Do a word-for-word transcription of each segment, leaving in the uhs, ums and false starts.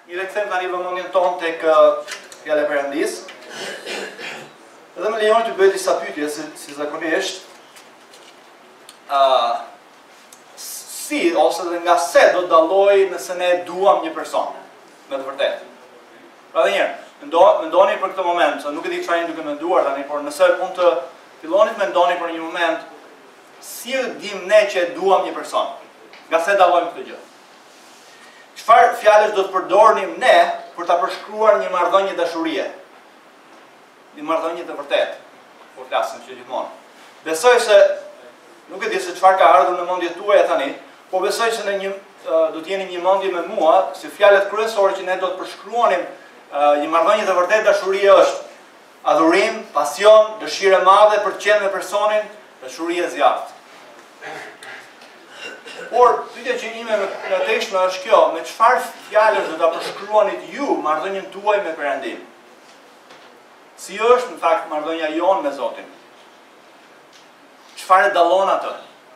një rikëthem tani vëmendjen tonë tek fjala e Perëndis. Edhe më lejoni të bëj disa pyetje si, si zakonisht. Uh, si ose dhe nga se do të dalloj nëse ne duam një person me të vërtetë. Pra dhe njerë, mendoni për këtë moment, se nuk e di çfarë jeni duke menduar tani, por nëse mund të filloni të mendoni për një moment, si e dim ne që duam një person? Nga se dallojmë këtë gjë? Çfarë fjalësh do të përdornim ne për ta përshkruar një marrëdhënie dashurie? Një marrëdhënie të vërtetë, po flasim që gjithmonë. Besoj se nuk e di se çfarë ka ardhur në mendjet tuaja tani, po besoj se në një uh, do të jeni një mendje me mua se fjalët kryesore që ne do të përshkruanim uh, një marrëdhënie të vërtetë dashurie është adhurim, pasion, dëshirë e madhe për të qenë me personin, dashuri e zjarrt. Por pyetja që ime në tekst është kjo, me çfarë fjalësh do ta përshkruanit ju marrëdhënien tuaj me Perëndin? Si është në fakt marrëdhënia jonë me Zotin? Çfarë e dallon atë?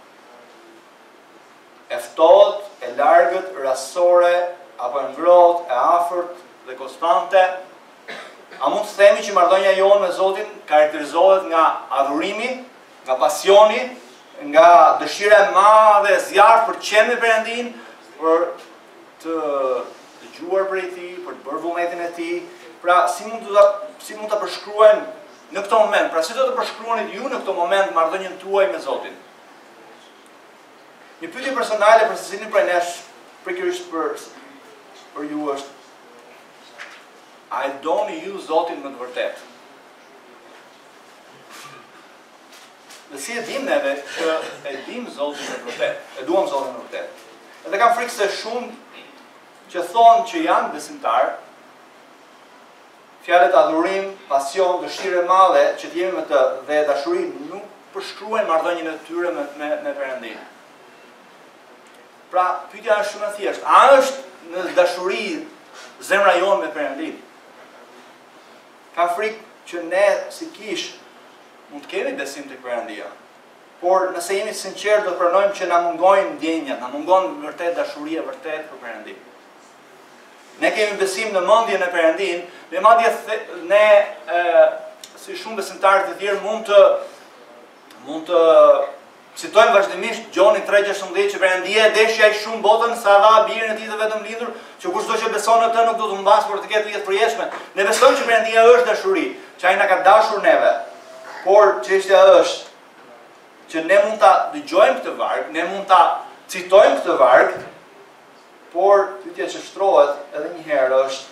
E ftohtë, e largët, rastësore, apo e ngrohtë, e afërt dhe konstante? A mund të themi që marrëdhënia jonë me Zotin karakterizohet nga adhurimi, nga pasioni, nga dëshira e madhe e zjarrt për të qenë me Perëndin, për të dëgjuar prej Tij, për të bërë vullnetin e Tij? Pra, si mund të si mund ta përshkruajmë në këtë moment? Pra, si do të përshkruanit ju në këtë moment marrëdhënien tuaj me Zotin? Një pyetje personale për secilin prej nesh, pikërisht për për ju është: a e doni ju Zotin me të vërtetë? Dhe si e dim neve që e dim Zotin me të vërtetë, e duam Zotin me të vërtetë? Edhe kam frikë se shumë që thonë që janë besimtar, fjalët adhurim, pasion, dëshirë e madhe që të jemi me të dhe dashuri nuk përshkruajnë marrëdhënien e tyre me me, me Perëndin. Pra, pyetja është shumë e thjeshtë. A është në dashuri zemra jonë me Perëndin? Kam frikë që ne si kish mund të kemi besim tek Perëndia, por nëse jemi sinqert do të pranojmë që na mungojnë ndjenjat, na mungon vërtet dashuria vërtet për Perëndin. Ne kemi besim në mendjen e Perëndin, dhe madje ne e, si shumë besimtarë të tjerë mund të mund të citojmë vazhdimisht Gjonin tre gjashtëmbëdhjetë që Perëndia e deshi aq shumë botën sa dha birin e Tij të vetëm lindur, që kushdo që beson në të nuk do të humbas por të ketë jetë përjetshme. Ne besojmë që Perëndia është dashuri, që Ai na ka dashur neve. Por çështja është që ne mund ta dëgjojmë këtë varg, ne mund ta citojmë këtë varg, por pyetja që shtrohet edhe një herë është: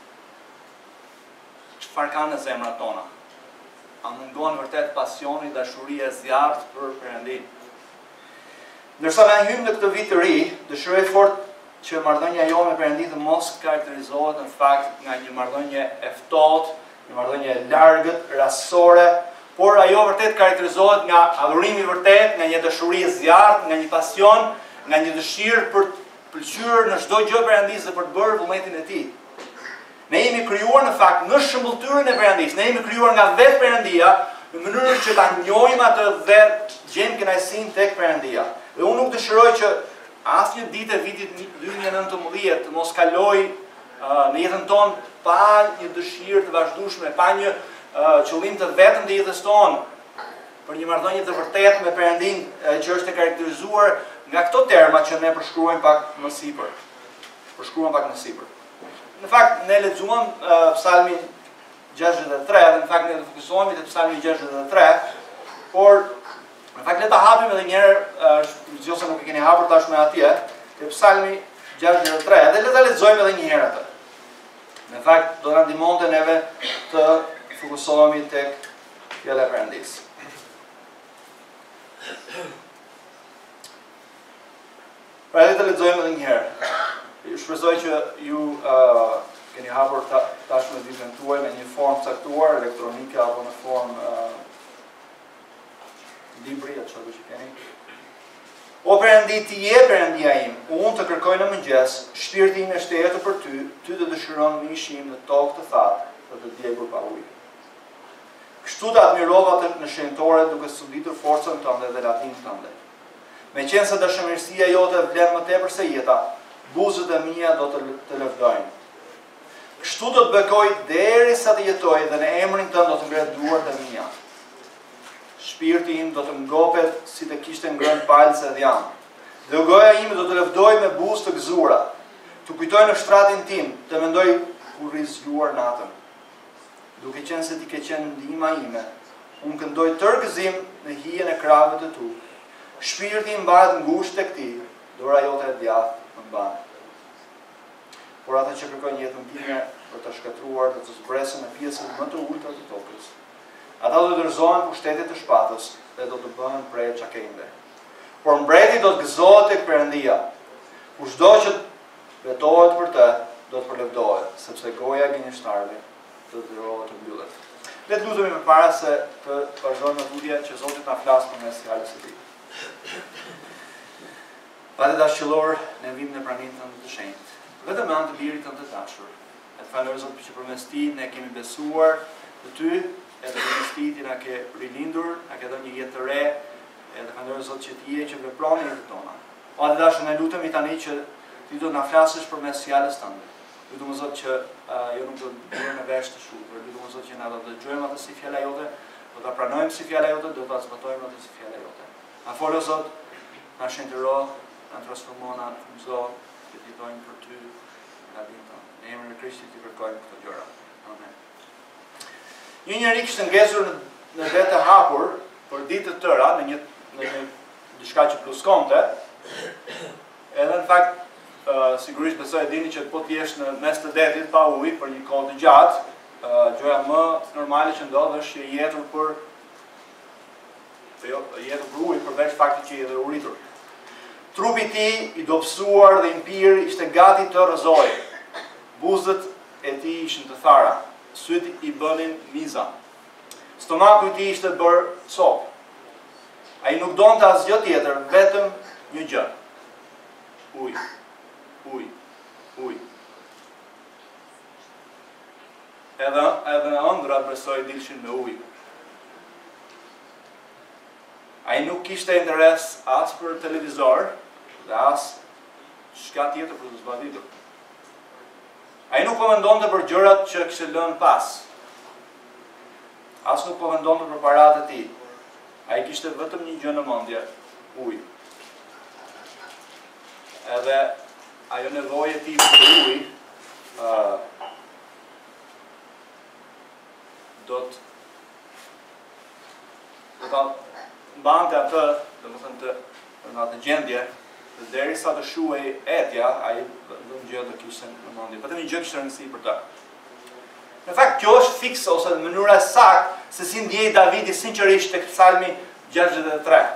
çfarë ka në zemrat tona? A mungon vërtet pasioni, dashuria e zjarrt për Perëndin? Ndërsa ne hym në këtë vit të ri, dëshiroj fort që marrëdhënia jonë me Perëndin të mos karakterizohet në fakt nga një marrëdhënie e ftohtë, një marrëdhënie e largët, rastësore, por ajo vërtet karakterizohet nga adhurimi vërtet, nga një dashuri e zjarrt, nga një pasion, nga një dëshirë për të pëlqyer në çdo gjë Perëndisë dhe për të bërë vullnetin e Tij. Ne jemi krijuar në fakt në shëmbulltyrën e Perëndisë. Ne jemi krijuar nga vetë Perëndia në mënyrë që ta njohim atë dhe gjejmë kënaqësinë tek Perëndia. Dhe unë nuk dëshiroj që asnjë ditë e vitit dy mijë e nëntëmbëdhjetë të mos kaloj uh, në jetën tonë pa një dëshirë të vazhdueshme, pa një uh, qëllim të vetëm të jetës tonë për një marrëdhënie të vërtetë me Perëndin uh, që është e karakterizuar nga këto terma që ne përshkruajmë pak më sipër. Përshkruajmë pak më sipër. Në fakt, ne lexuam uh, Psalmin gjashtëdhjetë e tre, dhe në fakt ne do fokusohemi te Psalmi gjashtëdhjetë e tre, por në fakt le ta hapim edhe një herë, uh, nëse nuk e keni hapur tashmë atje, te Psalmi gjashtëdhjetë e tre, dhe le ta lexojmë edhe një herë atë. Në fakt, do na ndihmonte neve të fokusohemi tek fjala e Perëndisë. Pra le ta lexojmë edhe një herë. Ju shpresoj që ju uh, keni hapur ta, tashmë ditën tuaj në një formë caktuar, elektronike apo në formë uh, libri atë çfarë që keni. O Perëndi, Ti je Perëndia im, unë të kërkoj në mëngjes, shpirti im e shtetur për Ty, Ty të dëshiron mishim në tokë të thatë, dhe të djegur pa ujë. Kështu të admirova të në shenjtore duke suditur forcën tënde dhe latin tënde. Me qenë se dashëmirësia jote vlen më tepër se jeta, buzët e mia do të të lëvdojnë. Kështu do të bekoj derisa të jetoj dhe në emrin tënd do të ngret duart e mia. Shpirti im do të ngopet si të kishte ngrënë palce e dhjanë. Dhe goja ime do të lëvdoj me buzë të gëzura. Të kujtoj në shtratin tim, të mendoj kur rizgjuar natën. Duke qenë se ti ke qenë ndihma ime, unë këndoj tërë gëzim në hijen e krave të tu. Shpirti im mbahet ngushtë tek ti, dora jote e djathtë më mban. Por ata që kërkojnë jetën time për të shkatruar dhe të zbresën në pjesën më të ulta të tokës, ata do të dorëzohen pushtetit të shpatës dhe do të bëhen prej çakende. Por mbreti do të gëzohet tek Perëndia. Kushdo që betohet për të, do të përlevdohet, sepse goja e gënjeshtarëve do të dërohet të mbyllet. Le të lutemi përpara se të vazhdojmë në tutje që Zoti na flas përmes fjalës së Tij. Padre dashur, ne vim në praninë tënde të shenjtë, vetëm me anë të Birit tënd të dashur. Ne të falenderoj Zot që përmes Tij ne kemi besuar të Ty, edhe përmes Tij Ti na ke rilindur, na ke dhënë një jetë të re, edhe falenderoj Zot që Ti je që vepron në jetën tona. Padre dashur, ne lutemi tani që Ti do të na flasësh përmes fjalës tënde. Lutem Zot që uh, jo nuk do të bëjmë me vesh të shkurtër, lutem Zot që na do të dëgjojmë atë si fjala jote, do ta pranojmë si fjala jote, do ta zbatojmë atë si fjala jote. Na folo Zot, na shëntëro, na transformo, na mëso të jetojmë për Ty nga ditën tonë. Në emrin e Krishtit Ti kërkojmë këto gjëra. Amen. Një njeri kishte ngecur në, në det të hapur për ditë të tëra në një në një diçka që pluskonte. Edhe në fakt Uh, sigurisht besoj e dini që po t'jesh në mes të detit pa ujë për një kohë të gjatë, uh, gjëja më normale që ndodh është që jetur për jo, jetur për ujë përveç faktit që je uritur. Trupi i tij i dobësuar dhe i mpir ishte gati të rrëzojë. Buzët e tij ishin të thara, syt i bënin miza. Stomaku i tij ishte bërë sopë. Ai nuk donte asgjë tjetër, vetëm një gjë. Ujë. Uj, uj. Edhe, edhe ëndrat besoj dilshin me uj. Ai nuk kishte interes as për televizor dhe as çka tjetër për të zbatitur. Ai nuk po mendonte për gjërat që kishte lënë pas. As nuk po mendonte për paratë e tij. Ai kishte vetëm një gjë në mendje, uj. Edhe ajo nevoje ti për ujë uh, do të do ta mbante atë, domethënë të në atë gjendje, dhe derisa të shuhej etja, ai do një gjë do kishte në mendje. Vetëm një gjë kishte rëndësi për ta. Në fakt kjo është fikse ose në mënyrë saktë se si ndjej Davidi sinqerisht tek Psalmi gjashtëdhjetë e tre.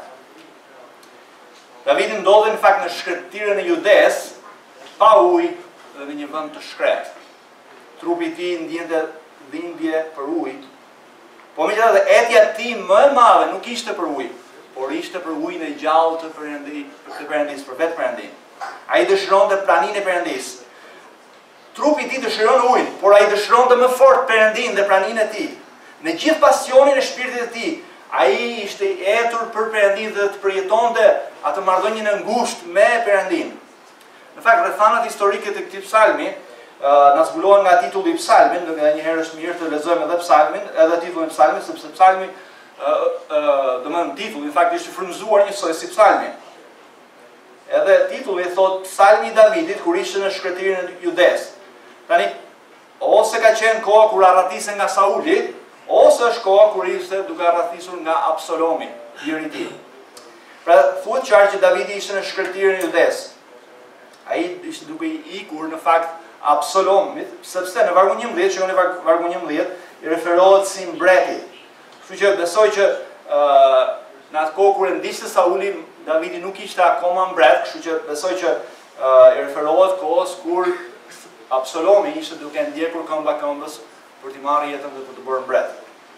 Davidi ndodhi në fakt në shkretirën e Judes, pa ujë dhe në një vend të shkret. Trupi i tij ndjente dhimbje për ujë. Po megjithatë etja e tij më e madhe nuk ishte për ujë, por ishte për ujin e gjallë të Perëndis, të Perëndis, për vetë Perëndin. Ai dëshironte praninë e Perëndis. Trupi i tij dëshiron ujin, por ai dëshironte më fort Perëndin dhe praninë e tij. Në gjithë pasionin e shpirtit të tij, ai ishte i etur për Perëndin dhe të përjetonte atë marrëdhënien e ngushtë me Perëndin. Në fakt, rrethanat historike të këtij psalmi uh, na zbulohen nga titulli i psalmit, nga një herë është mirë të lexojmë edhe psalmin, edhe titullin e psalmit, sepse psalmi, uh, uh, domethënë titulli, në fakt ishte frymëzuar njësoj si psalmi. Edhe titulli thot Psalmi i Davidit kur ishte në shkretirën e Judes. Tani, ose ka qenë koha kur arratisen nga Sauli, ose është koha kur ishte duke arratisur nga Absalomi, biri i tij. Pra, thuhet qartë që Davidi ishte në shkretirën e Judes. Ai ishte duke i ikur në fakt Absalomit, sepse në vargu njëmbëdhjetë, shikoni vargu njëmbëdhjetë, i referohet si mbreti. Kështu që besoj që uh, në atë kohë kur e ndiqte Sauli, Davidi nuk ishte akoma mbret, kështu që besoj që uh, i referohet kohës kur Absalomi ishte duke ndjekur këmbë këmbës për t'i marrë jetën dhe për të bërë mbret.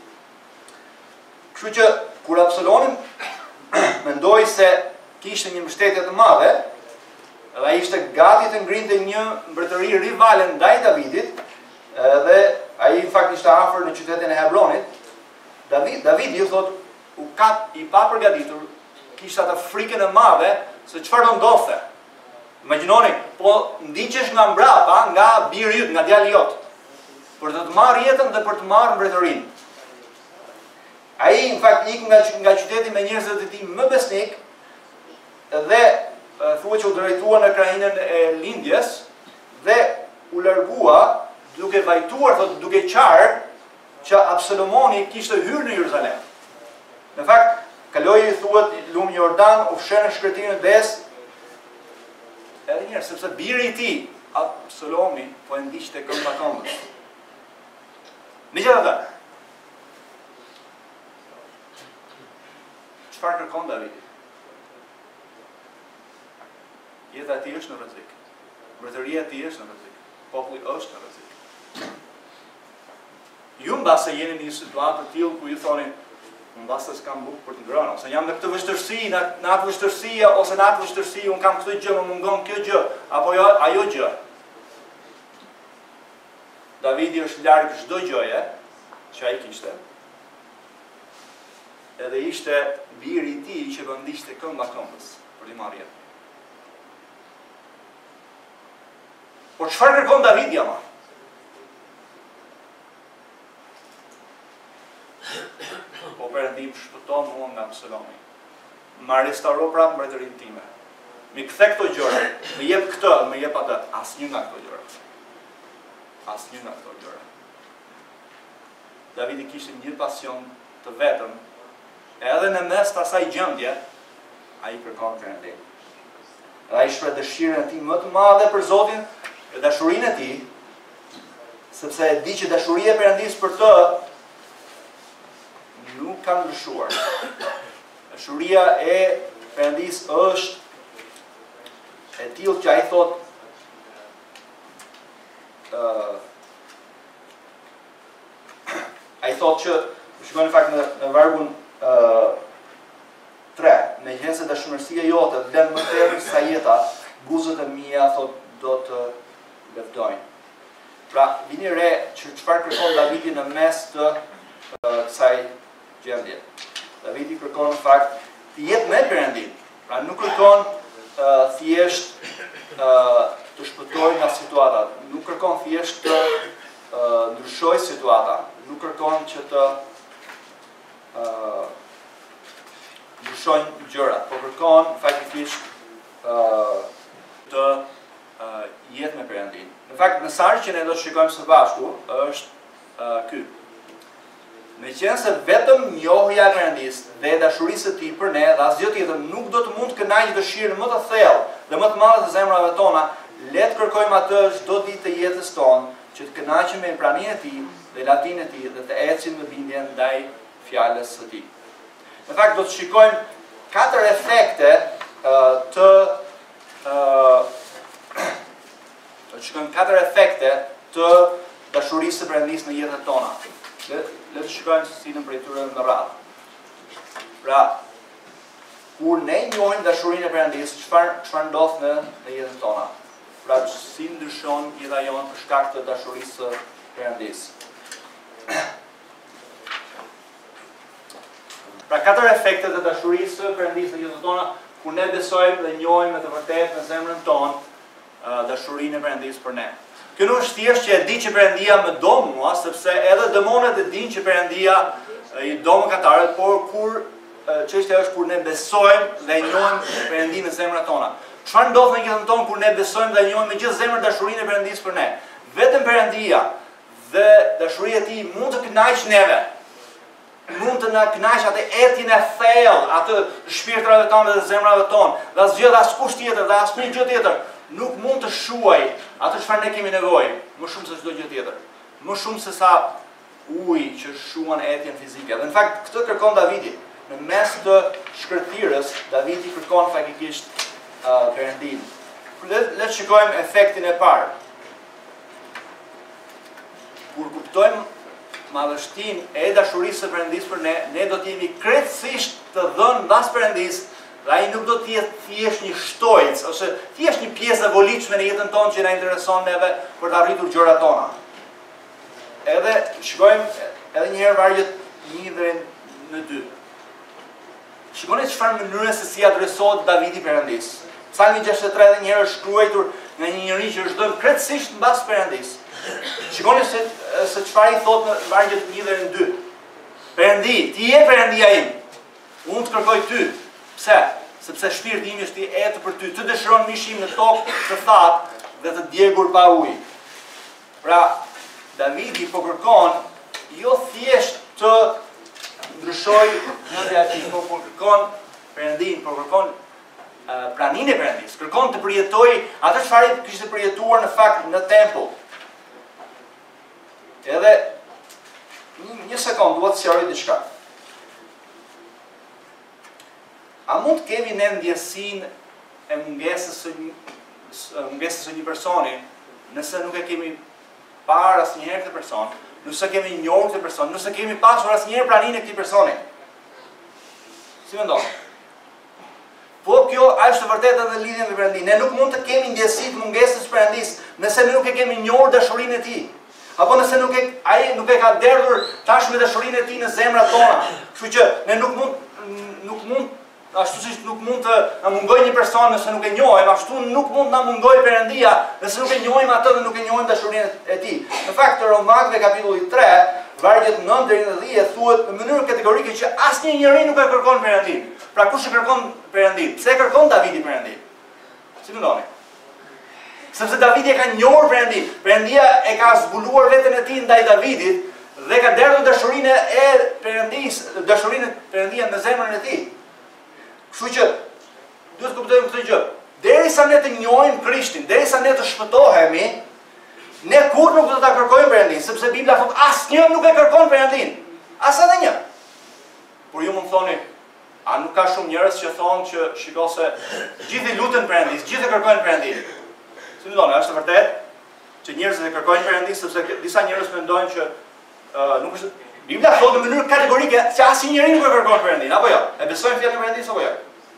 Kështu që kur Absalomi mendoi se kishte një mbështetje të madhe, dhe ai ishte gati të ngrinte një mbretëri rivale ndaj Davidit, dhe ai në fakt ishte afër në qytetin e Hebronit. David, Davidi ju thot, u kap i papërgatitur, kishte atë frikën e madhe se çfarë do ndodhte. Imagjinoni, po ndiqesh nga mbrapa, nga biri yt, nga djali jot. për të të marrë jetën dhe për të marrë mbretërinë. Ai në fakt ik nga nga qyteti me njerëzit e tij më besnik dhe thuhet që u drejtua në krahinën e lindjes dhe u largua duke vajtuar, thotë, duke qarë që Absalomoni kishte hyrë në Jeruzalem. Në fakt, kaloi thuhet lumi Jordan, u fshën në shkretirën e des, edhe njerë, sepse biri i tij, Absalomi, po e ndiqte këmbë këmbës. Megjithatë, çfarë kërkon Davidi? Jeta e tij është në rrezik. Mbretëria e tij është në rrezik. Populli është në rrezik. Ju mbase jeni në një situatë të tillë ku ju thoni, mbase s'kam bukë për të ngrënë, ose jam në këtë vështërsi, në, në atë vështërsia, ose në atë vështërsi, unë kam këtë gjë, më mungon kjo gjë, apo jo, ajo gjë. Davidi është larg çdo gjëje që ai kishte. Edhe ishte biri i tij që do ndiqte këmbë këmbës për t'i marrë. Por çfarë kërkon Davidi ama? Po Perëndim, shpëton mua nga Absalomi. Ma restauro prapë mbretërinë time. Mi kthe këto gjëra, më jep këtë, më jep atë, asnjë nga këto gjëra. Asnjë nga këto gjëra. Davidi kishte një pasion të vetëm, edhe në mes të asaj gjendje, ai kërkon Perëndim. Dhe ai shpreh dëshirën e tij më të madhe për Zotin, e dashurinë e tij, sepse e di që dashuria e Perëndis për të nuk ka ndryshuar. Dashuria e Perëndis është e tillë që ai thot uh, ai thot që shikoj në fakt në, në vargun uh, tre, me qenë se dashmërsia jote vlen më tepër sa jeta, buzët e mia thot do të lëvdojnë. Pra, vini re që çfarë kërkon Davidi në mes të uh, kësaj gjendje. Davidi kërkon në fakt të jetë me Perëndin. Pra nuk kërkon uh, thjesht uh, të shpëtojë nga situata, nuk kërkon thjesht të uh, ndryshojë situata, nuk kërkon që të uh, ndryshojnë gjërat, por kërkon faktikisht uh, të uh, jetë me Perëndin. Në fakt, mesazhi që ne do të shikojmë së bashku është uh, ky. Me qenë se vetëm njohja e Perëndis dhe dashurisë e tij për ne dhe asgjë tjetër nuk do të mund të kënaqë dëshirën më të thellë dhe më të madhe të zemrave tona, le të kërkojmë atë çdo ditë të jetës tonë që të kënaqemi me praninë e tij dhe lavdinë e tij dhe të ecim në bindje ndaj fjalës së tij. Në fakt do të shikojmë katër efekte uh, të uh, do të shikojmë katër efekte të dashurisë së Perëndis në jetën tona. Le, le të shikojmë se si në prej tyre në radhë. Pra, kur ne njohim dashurinë e Perëndis, çfarë çfarë ndodh në, në jetën tona? Pra, si ndryshon jeta jonë për shkak të dashurisë së Perëndis. Pra, katër efekte të dashurisë së Perëndis në jetën tona, kur ne besojmë dhe njohim me të vërtetë në zemrën tonë uh, dashurinë e Perëndis për ne. Kjo nuk është thjesht që e di që Perëndia më do mua, sepse edhe demonët e dinë që Perëndia i do mëkatarët, por kur çështja është kur ne besojmë dhe njohim Perëndimin në zemrat tona. Çfarë ndodh në jetën tonë kur ne besojmë dhe njohim me gjithë zemrën dashurinë e Perëndis për ne? Vetëm Perëndia dhe dashuria e tij mund të kënaqë neve. Mund të na kënaqë atë etjen e thellë, atë shpirtrave tona dhe zemrave tona, dhe asgjë dhe askush tjetër dhe asnjë gjë tjetër nuk mund të shuaj atë çfarë ne kemi nevojë, më shumë se çdo gjë tjetër. Më shumë se sa uji që shuan etjen fizike. Dhe në fakt këtë kërkon Davidi. Në mes të shkërthirës, Davidi kërkon faktikisht uh, Perëndin. Le të shikojmë efektin e parë. Kur kuptojmë madhështinë e dashurisë së Perëndis për ne, ne do të jemi krejtësisht të dhënë mbas Perëndis. Dhe ai nuk do të jetë thjesht një shtojc, ose thjesht një pjesë e volitshme në jetën tonë që na intereson neve për të arritur gjërat tona. Edhe shikojmë edhe një herë vargjet një dhe në dy. Shikoni çfarë mënyre se si adresohet Davidi Perëndis. Psalmi gjashtëdhjetë e tre edhe një herë është shkruar nga një njeri që është dëmë krejtësisht mbas Perëndis. Shikoni se, se çfarë i thot në vargjet një dhe në dy. Perëndi, ti je Perëndia im. Unë të kërkoj ty. Pse? Sepse shpirti im është i etë për ty. Ty dëshiron mishim në tokë të thatë dhe të djegur pa ujë. Pra, Davidi po kërkon jo thjesht të ndryshoj në reativ, po kërkon Perëndin, po kërkon uh, praninë e Perëndis. Kërkon të përjetoj atë çfarë kishte përjetuar në fakt në tempull. Edhe një, një sekond, duhet të sqaroj diçka. A mund të kemi ne ndjesinë e mungesës së një, mungesës së një personi, nëse nuk e kemi parë asnjëherë këtë person, nëse kemi njohur këtë person, nëse kemi pasur asnjëherë praninë e këtij personi? Si mendon? Po kjo është vërtet edhe lidhje me Perëndin. Ne nuk mund të kemi ndjesi të mungesës së Perëndis nëse ne nuk e kemi njohur dashurinë e tij. Apo nëse nuk e ai nuk e ka derdhur tashmë dashurinë e tij në zemrat tona. Kështu që ne nuk mund nuk mund ashtu siç nuk mund të na mungojë një person nëse nuk e njohim, ashtu nuk mund na mungojë Perëndia nëse nuk e njohim atë dhe nuk e njohim dashurinë e tij. Në fakt Romakëve kapitulli tre, vargjet nëntë deri në dhjetë thuhet në mënyrë kategorike që asnjë njeri nuk e kërkon Perëndin. Pra kush e kërkon Perëndin? Pse e kërkon Davidi Perëndin? Si mendoni? Sepse Davidi e ka njohur Perëndin. Perëndia e ka zbuluar veten e tij ndaj Davidit dhe ka derdhur dashurinë e Perëndis, dashurinë e Perëndia në zemrën e tij. Kështu që duhet të kuptojmë këtë gjë. Derisa ne të njohim Krishtin, derisa ne të shpëtohemi, ne kur nuk do ta kërkojmë Perëndin, sepse Bibla thot asnjë nuk e kërkon Perëndin. As edhe një. Por ju mund të thoni, a nuk ka shumë njerëz që thonë që shiko se gjithë i luten Perëndis, gjithë e kërkojnë Perëndin. Si mendoni, është vërtet që njerëzit e kërkojnë Perëndin sepse disa njerëz mendojnë që uh, nuk është Bibla thotë në mënyrë kategorike se asnjë njeri nuk e kërkon Perëndin, apo jo? E besojnë fjalën e Perëndis apo jo?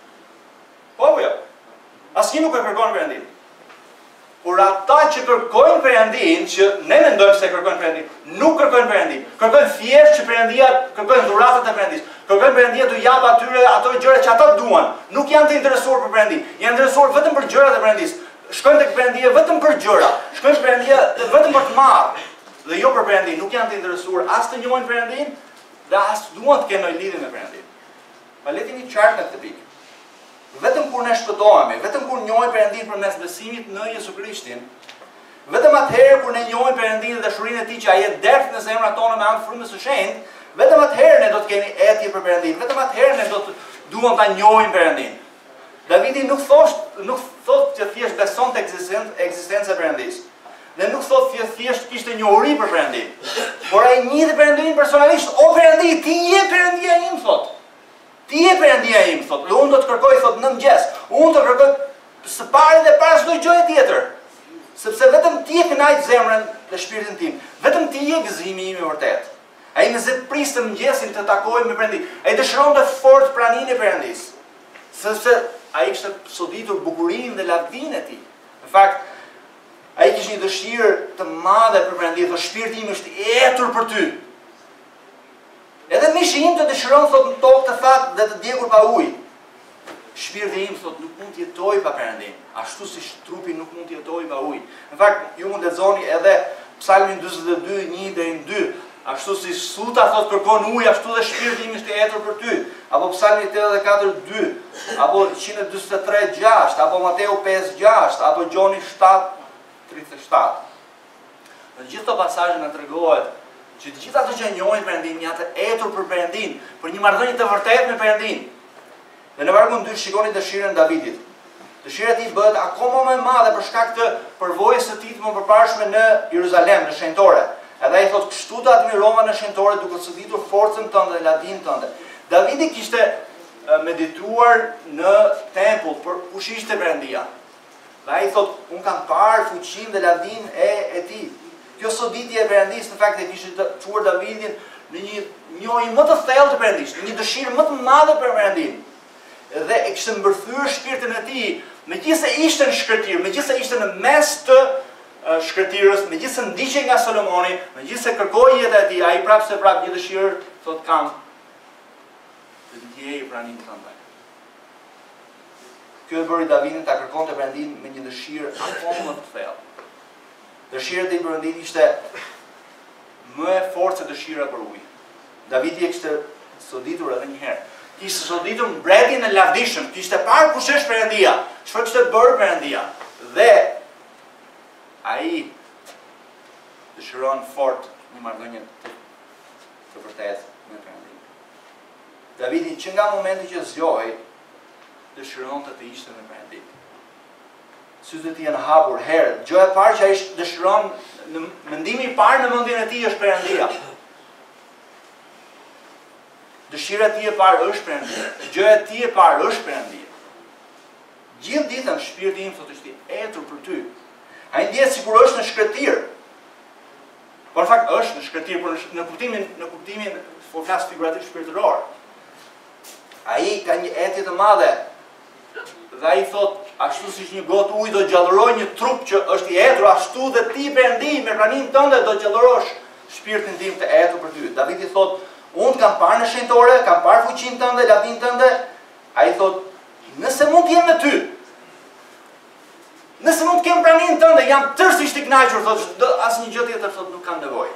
Po apo jo? Asnjë nuk e kërkon Perëndin. Por ata që kërkojnë Perëndin, që ne mendojmë se kërkojnë Perëndin, nuk kërkojnë Perëndin. Kërkojnë thjesht që Perëndia, kërkojnë dhuratat e Perëndis. Kërkojnë Perëndia të japë atyre ato gjëra që ata duan. Nuk janë të interesuar për Perëndin, janë interesuar vetëm për gjërat e Perëndis. Shkojnë tek Perëndia vetëm për gjëra. Shkojnë tek Perëndia vetëm për të marrë. Dhe jo për Perëndin, nuk janë të interesuar as të njohin Perëndin, dhe as duan të kenë lidhje me Perëndin. Pa le të jemi qartë në këtë pikë. Vetëm kur ne shpëtohemi, vetëm kur njohim Perëndin përmes besimit në Jezu Krishtin, vetëm atëherë kur ne njohim Perëndin dhe dashurinë e tij që ai e derdh në zemrat tona me anë të frymës së shenjtë, vetëm atëherë ne do të kemi etje për Perëndin, vetëm atëherë ne do të duam ta njohim Perëndin. Davidi nuk thoshtë, nuk thotë që thjesht besonte ekzistencën e Perëndis. Dhe nuk thotë thjesht thjesht kishte njohuri për Perëndin. Por ai njihte Perëndin personalisht. O Perëndi, ti je Perëndia im, thotë. Ti je Perëndia im, thotë. Dhe unë do të kërkoj, thotë, në mëngjes. Unë do të kërkoj së pari dhe para çdo gjëje tjetër. Sepse vetëm ti e kënaq zemrën dhe shpirtin tim. Vetëm ti je gëzimi im i vërtet. Ai më zë priste mëngjesin të takojë me Perëndin. Ai dëshironte fort praninë e Perëndis. Sepse ai kishte soditur bukurinë dhe lavdinë e tij. Në fakt, ai kishte një dëshirë të madhe për Perëndin, dhe shpirti im është i etur për ty. Edhe mishi im të dëshiron, thot, në tokë të thatë dhe të djegur pa ujë. Shpirti im, thot, nuk mund të jetoj pa Perëndin, ashtu si trupi nuk mund të jetoj pa ujë. Në fakt, ju mund lexoni edhe Psalmin dyzet e dy, një deri në dy. Ashtu si suta thot kërkon ujë, ashtu dhe shpirti im është i etur për ty. Apo Psalmi tetëdhjetë e katër, dy, apo njëqind e dyzet e tre, gjashtë, apo Mateu pesë, gjashtë, apo Gjoni shtatë, tridhjetë e shtatë. Në gjithë të pasazhe na tregohet që të gjithë ato që njohin Perëndin, janë të etur për Perëndin, për një marrëdhënie të vërtetë me Perëndin. Dhe në vargun dy shikoni dëshirën e Davidit. Dëshira e tij bëhet akoma më e madhe për shkak të përvojës së tij të mëparshme në Jeruzalem, në shenjtore. Edhe ai thotë, kështu të admirova në shenjtore duke çditur forcën tënde dhe lavdinë tënde. Davidi kishte medituar në tempull për kush ishte Perëndia. Dhe ai thotë, un kam parë fuqinë dhe lavdinë e e tij. Kjo soditje e Perëndis në fakt e kishte çuar Davidin në një njohje më të thellë të Perëndis, në një dëshirë më të madhe për Perëndin. Dhe e kishte mbërthyer shpirtin e tij, megjithëse ishte në shkretir, megjithëse ishte në mes të shkretirës, megjithëse ndiqej nga Solomoni, megjithëse kërkoi jeta e tij, ai prapë se prapë një dëshirë, thotë kam të ndjej praninë tënde. kjo e bëri Davidin ta kërkonte Perëndin me një dëshirë akoma më të thellë. Dëshira e Perëndit ishte më e fortë se dëshira për ujë. Davidi e kishte soditur edhe një herë. Kishte soditur mbretin e lavdishëm, kishte parë kush është Perëndia, çfarë kishte bërë Perëndia. Dhe ai dëshiron fort një marrëdhënie të, të vërtetë me Perëndin. Davidi që nga momenti që zgjohej, dëshironte të ishte me Perëndin. Sytë e tij janë hapur herë. Gjëja e parë që ai dëshiron, në mendimi i parë në mendjen e tij është Perëndia. Dëshira e tij e parë është Perëndia. Gjëja e tij e parë është Perëndia. Gjithë ditën shpirti im thotë është i etur për ty. Ai ndjehet sikur është në shkretir. Por në fakt është në shkretir, por në kuptimin në kuptimin po flas figurativ shpirtëror. Ai ka një etje të madhe. Dhe ai thot, ashtu siç një gotë ujë do gjallëroj një trup që është i etur, ashtu dhe ti Perëndi me pranimin tënde do gjallërosh shpirtin tim të etur për ty. Davidi thot, unë kam parë në shenjtore, kam parë fuqinë tënde, lavdinë tënde. Ai thot, nëse mund të jem me ty, nëse mund të kem pranimin tënde, jam tërësisht i kënaqur, thot, asnjë gjë tjetër thot nuk kam nevojë.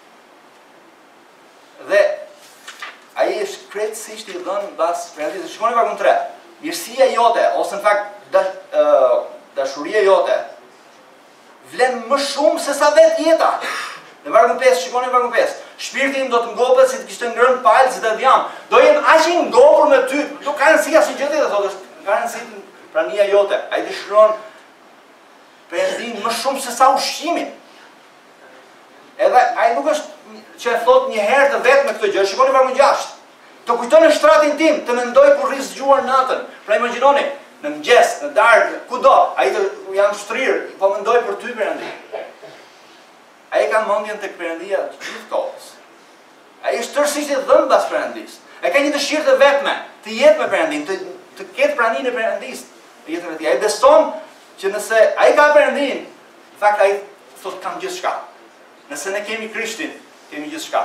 Dhe ai është krejtësisht i dhënë mbas Perëndisë. Shikoni vargun tre. Mirësia jote, ose në fakt dash, uh, dashuria jote, vlen më shumë se sa vetë jeta. Në vargun pesë, shikoni vargun pesë. Shpirti im do të ngopet si të kishte ngrënë palë dhe dhjam. Do jem aq i ngopur me ty. Nuk ka rëndësi asnjë gjë tjetër, thotë, ka rëndësi prania jote. Ai dëshiron Perëndin më shumë se sa ushqimin. Edhe ai nuk është që e thot një herë të vetë me këtë gjë. Shikoni vargun gjashtë. Të kujton në shtratin tim, të mendoj kur rri zgjuar natën. Pra imagjinoni, në mëngjes, në darkë, kudo, ai të jam shtrirë, po mendoj për ty Perëndi. Ai ka mendjen tek Perëndia gjithë kohës. Ai është tërësisht i dhënë pas Perëndisë. Ai ka një dëshirë të vetme, të jetë me Perëndin, të, të ketë praninë e Perëndisë në jetën e tij. Ai beson që nëse ai ka Perëndin, në fakt ai thotë kam gjithçka. Nëse ne kemi Krishtin, kemi gjithçka.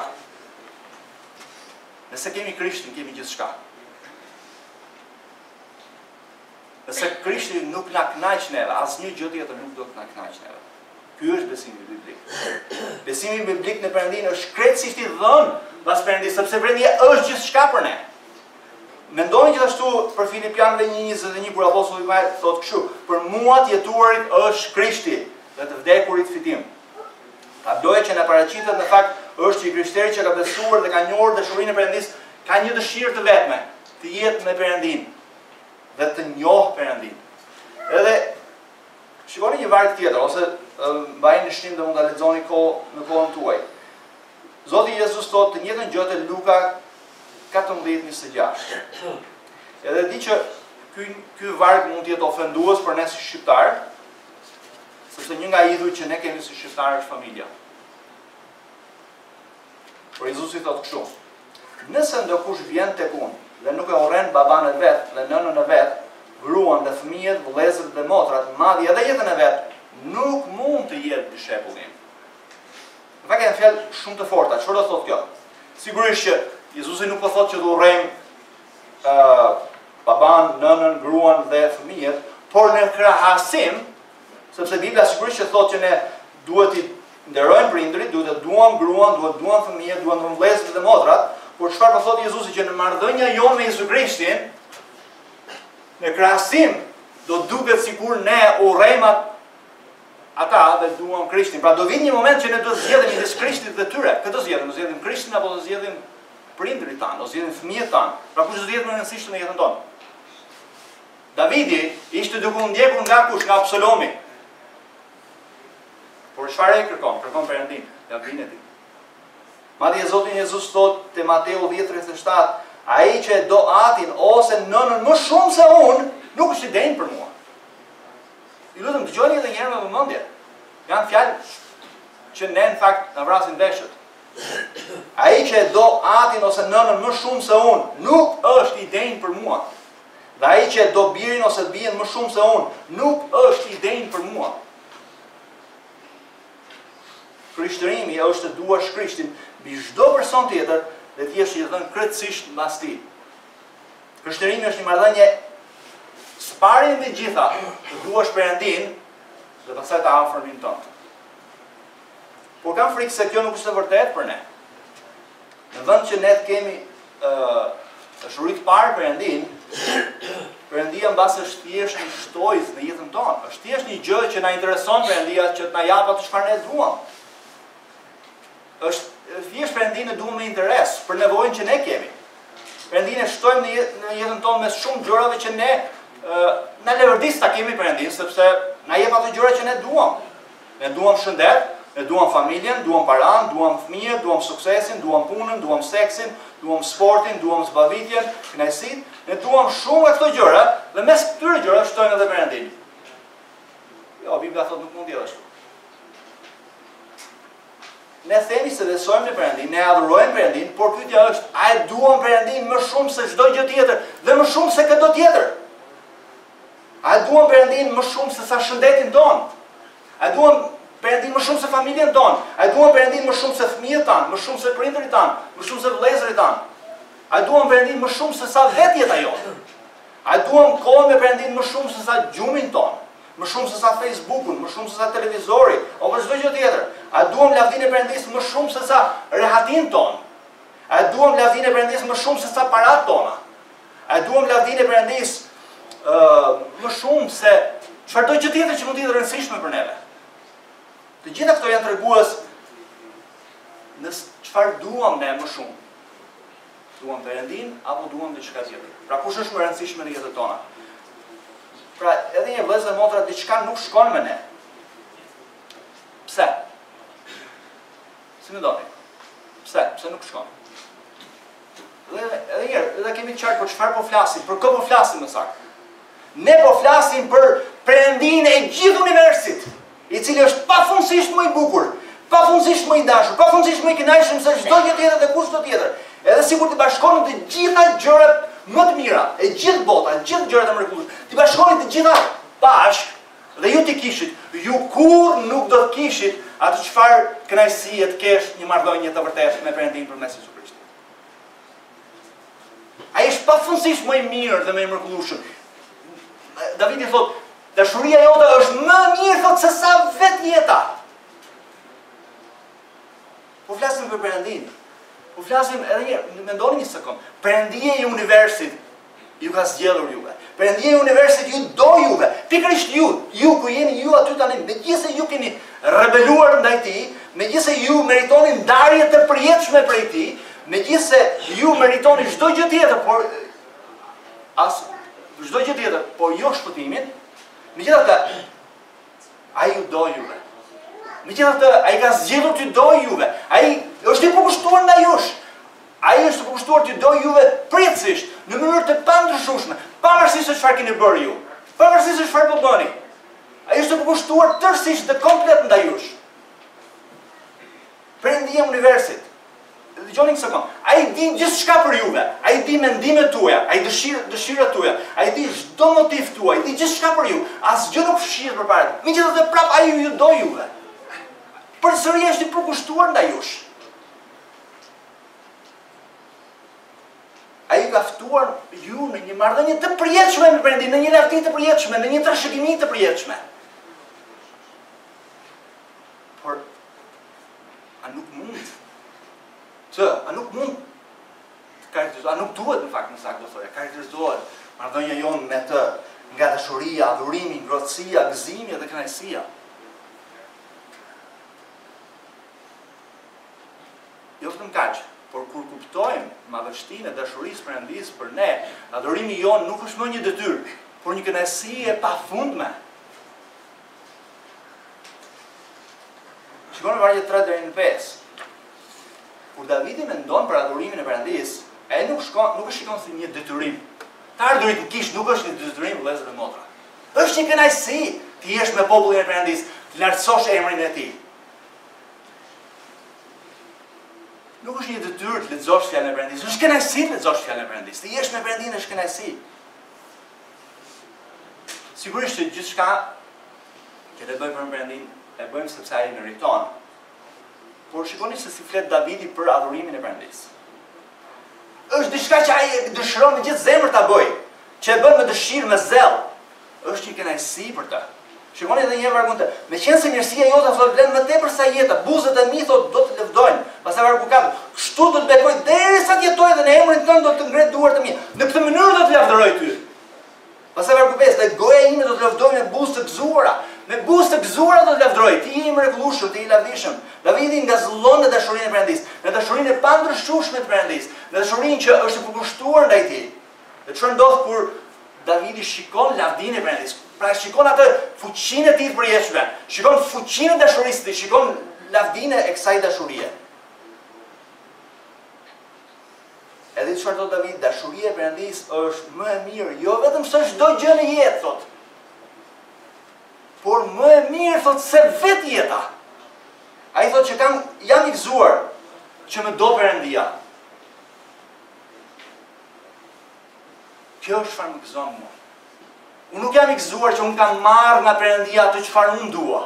Nëse kemi Krishtin, kemi gjithçka. Nëse Krishti nuk na kënaq neve, asnjë gjë tjetër nuk do të na kënaq neve. Ky është besimi biblik. Besimi biblik në Perëndin është krejtësisht i dhënë pas Perëndisë, sepse Perëndia është gjithçka për ne. Mendoni gjithashtu për Filipianëve një njëzet e një kur apostulli Paul thotë kështu: për mua të jetuarit është Krishti dhe të vdekurit fitim. Tabloja që na paraqitet në fakt është që i krishterë që ka besuar dhe ka njohur dashurinë e Perëndisë ka një dëshirë të vetme, të jetë me Perëndin dhe të njohë Perëndin. Edhe shikoni një varg tjetër ose mbajini në shtim dhe mund ta lexoni kohë në kohën tuaj. Zoti Jezus thotë të njëjtën gjë te Luka katërmbëdhjetë njëzet e gjashtë. Edhe di që ky ky varg mund të jetë ofendues për ne si shqiptar, sepse një nga idhujt që ne kemi si shqiptarë është familja. Por Jezusi thotë kështu: nëse ndokush vjen tek unë dhe nuk e urren baban e vet dhe nënën e vet, gruan dhe fëmijët, vëllezërit dhe motrat, madje edhe jetën e vet, nuk mund të jetë dishepull im. Në fakt janë fjalë shumë të forta. Çfarë do thotë kjo? Sigurisht që Jezusi nuk po thotë që do urrejmë uh, baban, nënën, gruan dhe fëmijët, por në krahasim, sepse Bibla sigurisht që thotë që ne duhet i nderojmë prindrit, duhet të duam gruan, duhet të duam fëmijët, duhet të vëllezërit dhe motrat, por çfarë po thotë Jezusi që në marrëdhënia jonë me Jezu Krishtin, në krahasim do duket sikur ne urrejmë ata dhe duam Krishtin. Pra do vinë një moment që ne do zgjedhemi midis Krishtit dhe tyre. Këtë do zgjedhim, do zgjedhim Krishtin apo do zgjedhim prindrit tanë, do zgjedhim fëmijët tanë. Pra kush do zgjedhim më rëndësishëm në jetën tonë? Davidi ishte duke u ndjekur nga kush? Nga Absalomi. Por çfarë e kërkon? Kërkon Perëndin, lavdinë e tij. Madje Zoti Jezus thotë te Mateu dhjetë tridhjetë e shtatë, ai që e do atin ose nënën më shumë se unë, nuk është i denjë për mua. Ju lutem dëgjoni edhe një herë me vëmendje. Janë fjalë që ne në fakt na vrasin veshët. Ai që e do atin ose nënën më shumë se unë, nuk është i denjë për mua. Dhe ai që e do birin ose bien më shumë se unë, nuk është i denjë për mua. Krishtërimi është të duash Krishtin mbi çdo person tjetër dhe ti jesh i dhënë krejtësisht mbas tij. Krishtërimi është një marrëdhënie parin dhe gjitha, të duash Perëndin dhe pastaj të afërmin tënd. Por kam frikë se kjo nuk është e vërtetë për ne. Në vend që ne kemi uh, dashuri të parë Perëndin, Perëndia mbas është thjesht një shtojës në jetën tonë. Është thjesht një gjë që na intereson Perëndia që të na jap atë çfarë ne duam. Është thjesht Perëndin e duam me interes për nevojën që ne kemi. Perëndin e shtojmë në, jet, në jetën tonë me shumë gjërave që ne uh, na levërdis ta kemi Perëndin, sepse na jep ato gjëra që ne duam. Ne duam shëndet, ne duam familjen, duam paran, duam fëmijët, duam suksesin, duam punën, duam seksin, duam sportin, duam zbavitjen, kënaqësinë. Ne duam shumë nga këto gjëra dhe mes këtyre gjërave shtojmë edhe Perëndin. Jo, Bibla thotë nuk mund të jetë ashtu. Ne themi se besojmë në Perëndin, ne adhurojmë Perëndin, por pyetja është, a e duam Perëndin më shumë se çdo gjë tjetër dhe më shumë se çdo tjetër? A e duam Perëndin më shumë se sa shëndetin ton? A e duam Perëndin më shumë se familjen tonë? A e duam Perëndin më shumë se fëmijët tanë, më shumë se prindërit tanë, më shumë se vëllezërit tanë? A e duam Perëndin më shumë se sa vetë jeta jonë? A e duam kohën me Perëndin më shumë se sa gjumin tonë, më shumë se sa Facebookun, më shumë se sa televizori, apo çdo gjë tjetër? A e duam lavdinë e Perëndis më shumë se sa rehatin tonë? A e duam lavdinë e Perëndis më shumë se sa paratë tona? A e duam lavdinë e Perëndis uh, më shumë se çfarëdo gjë tjetër që mund të jetë e rëndësishme për neve? Të gjitha këto janë tregues në çfarë duam ne më shumë. Duam Perëndin apo duam diçka tjetër? Pra kush është më rëndësishme në jetën tona? Pra edhe një vëllezër motra diçka nuk shkon me ne. Pse? Si mendoni? Pse? Pse nuk shkon? Dhe edhe një herë, edhe kemi qartë për çfarë po flasim, për kë po flasim më saktë. Ne po flasim për Perëndin e gjithë universit, i cili është pafundësisht më i bukur, pafundësisht më i dashur, pafundësisht më i kënaqshëm se çdo gjë tjetër dhe kushto tjetër. Edhe sikur të bashkonin të gjitha gjërat më të mira, e gjithë bota, e gjithë gjërat e mrekullueshme, të bashkonin të gjitha bashkë dhe ju të kishit, ju kur nuk do të kishit atë çfarë kënaqësie të kesh një marrëdhënie të vërtetë me Perëndin përmes Jezusit Krishtit. Ai është pafundësisht më i mirë dhe më i mrekullueshëm. Davidi thotë, dashuria jote është më mirë thot se sa vetë jeta. Po flasim për Perëndin. Po flasim edhe një, mendoni një sekond. Perëndia e universit ju ka zgjedhur juve. Perëndia e universit ju do juve. Pikërisht ju, ju ku jeni ju aty tani, megjithëse ju keni rebeluar ndaj tij, megjithëse ju meritoni ndarje të përjetshme prej tij, megjithëse ju meritoni çdo gjë tjetër, por as çdo gjë tjetër, por jo shpëtimin. Megjithatë, ai ju do juve. Megjithatë, ai ka zgjedhur të do juve. Ai është i përkushtuar ndaj jush. Ai është i përkushtuar të do juve përjetësisht, në mënyrë të pandryshueshme, pavarësisht se çfarë keni bërë ju, pavarësisht se çfarë po bëni. Ai është i përkushtuar tërësisht dhe komplet ndaj jush. Perëndia e universit. Dëgjoni një sekond. Ai di gjithçka për juve. Ai di mendimet tuaja, ai dëshira dëshirat tuaja, ai di çdo motiv tuaj, ai di gjithçka për ju. Asgjë nuk fshihet përpara. Megjithatë prap ai ju do juve. Përsëri është i përkushtuar ndaj jush. Ai ka ftuar ju në një marrëdhënie të përjetshme me Perëndin, në një lavdi të përjetshme, në një trashëgimi të përjetshme. Por a nuk mund Të, a nuk mund të karakterizohet, a nuk duhet në fakt në saktë do thoya, karakterizohet marrëdhënia jonë me të nga dashuria, adhurimi, ngrohtësia, gëzimi dhe kënaqësia. Jo vetëm kaq, por kur kuptojmë madhështinë e dashurisë Perëndis për ne, adhurimi jonë nuk është më një detyrë, por një kënaqësi e pafundme. Shikoni vargjet tre deri në pesë. Kur Davidi mendon për adhurimin e Perëndis, ai nuk shkon, nuk e shikon si një detyrim. Të ardhurit në kish nuk është një detyrim vëllezër dhe motra. Është një kënaqësi të jesh me popullin e Perëndis, të lartësosh emrin e tij. Nuk është një detyrë të lexosh fjalën e Perëndis, është kënaqësi të lexosh fjalën e Perëndis. Të jesh me Perëndin është kënaqësi. Sigurisht që gjithçka që ne bëjmë për Perëndin, e bëjmë sepse ai meriton. Por shikoni se si flet Davidi për adhurimin e Perëndis. Është diçka që ai dëshiron me gjithë zemër ta bëjë, që e bën me dëshirë, me zell. është një kënaqësi për të. Shikoni edhe një herë vargun të. Me qenë se mirësia jote thotë vlen më tepër sa jeta, buzët e mi thotë do të lëvdojnë. Pastaj vargu katër, kështu do të bekoj derisa të jetoj dhe në emrin tënd do të ngret duart e mia. Në këtë mënyrë do të lavdëroj ty. Pastaj vargu pesë, dhe goja ime do të lavdoj me buzë të gëzuara. Me buzë të gëzuara do të lavdëroj. Ti je i mrekullueshëm, ti je i lavdishëm. Davidi ngazëllon në dashurinë e Perëndis, në dashurinë e pandryshueshme të Perëndis, në dashurinë që është e përkushtuar ndaj tij. Dhe çfarë ndodh kur Davidi shikon lavdinë e Perëndis? Pra shikon atë fuqinë e tij të përjetshme, shikon fuqinë e dashurisë të tij, shikon lavdinë e kësaj dashurie. Edhe çfarë thotë David, dashuria e Perëndis është më e mirë, jo vetëm se çdo gjë në jetë thotë, por më e mirë thotë se vetë jeta. Ai thotë që kam jam i gëzuar që më do Perëndia. Kjo është çfarë më gëzon mua. Unë nuk jam i gëzuar që unë kam marrë nga Perëndia atë çfarë unë dua.